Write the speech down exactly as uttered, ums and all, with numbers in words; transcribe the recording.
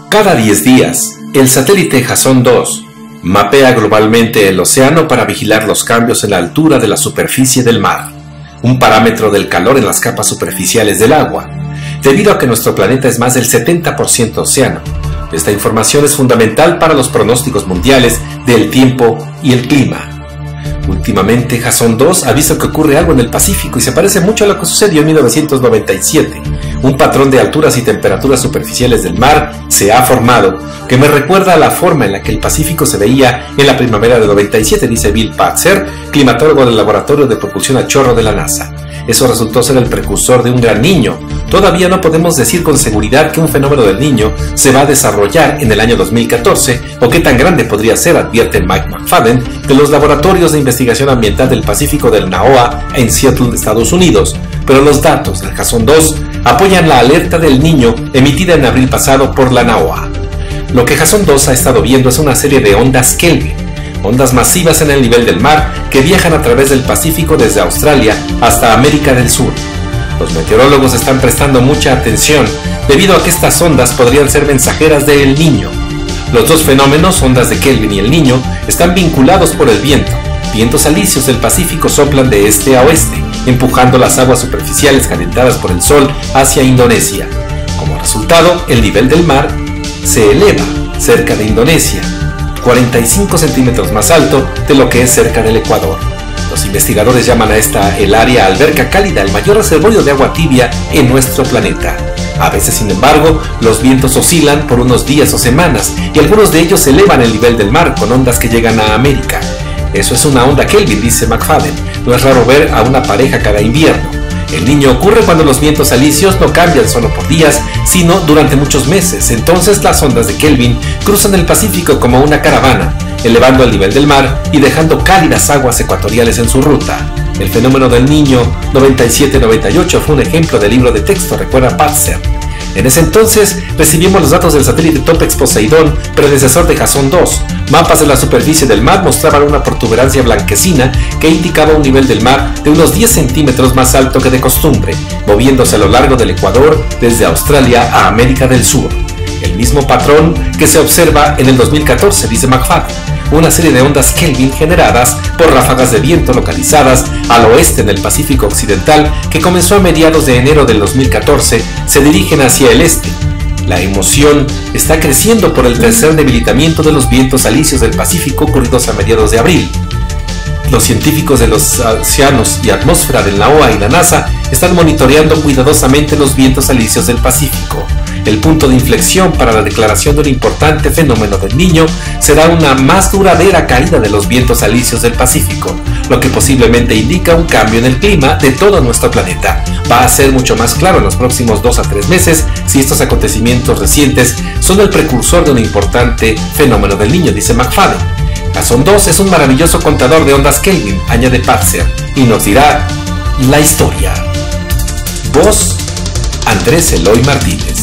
Cada diez días, el satélite Jason dos mapea globalmente el océano para vigilar los cambios en la altura de la superficie del mar, un parámetro del calor en las capas superficiales del agua, debido a que nuestro planeta es más del setenta por ciento océano. Esta información es fundamental para los pronósticos mundiales del tiempo y el clima. Últimamente, Jason dos ha visto que ocurre algo en el Pacífico y se parece mucho a lo que sucedió en mil novecientos noventa y siete. Un patrón de alturas y temperaturas superficiales del mar se ha formado que me recuerda a la forma en la que el Pacífico se veía en la primavera de noventa y siete, dice Bill Patzer, climatólogo del Laboratorio de Propulsión a Chorro de la NASA. Eso resultó ser el precursor de un gran niño. Todavía no podemos decir con seguridad que un fenómeno del niño se va a desarrollar en el año dos mil catorce o qué tan grande podría ser, advierte Mike McFadden de los laboratorios de investigación ambiental del Pacífico del NOAA en Seattle, Estados Unidos. Pero los datos del Jason dos apoyan la alerta del niño emitida en abril pasado por la NOAA. Lo que Jason dos ha estado viendo es una serie de ondas Kelvin, ondas masivas en el nivel del mar que viajan a través del Pacífico desde Australia hasta América del Sur. Los meteorólogos están prestando mucha atención debido a que estas ondas podrían ser mensajeras de El Niño. Los dos fenómenos, ondas de Kelvin y El Niño, están vinculados por el viento. Vientos alisios del Pacífico soplan de este a oeste, empujando las aguas superficiales calentadas por el sol hacia Indonesia. Como resultado, el nivel del mar se eleva cerca de Indonesia, cuarenta y cinco centímetros más alto de lo que es cerca del Ecuador. Los investigadores llaman a esta el área alberca cálida, el mayor reservorio de agua tibia en nuestro planeta. A veces, sin embargo, los vientos oscilan por unos días o semanas y algunos de ellos elevan el nivel del mar con ondas que llegan a América. Eso es una onda Kelvin, dice McFadden. No es raro ver a una pareja cada invierno. El Niño ocurre cuando los vientos alisios no cambian solo por días, sino durante muchos meses. Entonces las ondas de Kelvin cruzan el Pacífico como una caravana, elevando el nivel del mar y dejando cálidas aguas ecuatoriales en su ruta. El fenómeno del Niño noventa y siete noventa y ocho fue un ejemplo del libro de texto, recuerda Patzer. En ese entonces recibimos los datos del satélite Topex Poseidón, predecesor de Jason dos. Mapas de la superficie del mar mostraban una protuberancia blanquecina que indicaba un nivel del mar de unos diez centímetros más alto que de costumbre, moviéndose a lo largo del Ecuador desde Australia a América del Sur. El mismo patrón que se observa en el dos mil catorce, dice McFadden. Una serie de ondas Kelvin generadas por ráfagas de viento localizadas al oeste en el Pacífico Occidental que comenzó a mediados de enero del dos mil catorce se dirigen hacia el este. La emoción está creciendo por el tercer debilitamiento de los vientos alisios del Pacífico ocurridos a mediados de abril. Los científicos de los océanos y atmósfera de la NOAA y la NASA están monitoreando cuidadosamente los vientos alisios del Pacífico. El punto de inflexión para la declaración de un importante fenómeno del Niño será una más duradera caída de los vientos alisios del Pacífico, lo que posiblemente indica un cambio en el clima de todo nuestro planeta. Va a ser mucho más claro en los próximos dos a tres meses si estos acontecimientos recientes son el precursor de un importante fenómeno del Niño, dice McFadden. Jason dos es un maravilloso contador de ondas Kelvin, añade Patzer, y nos dirá la historia. Voz: Andrés Eloy Martínez.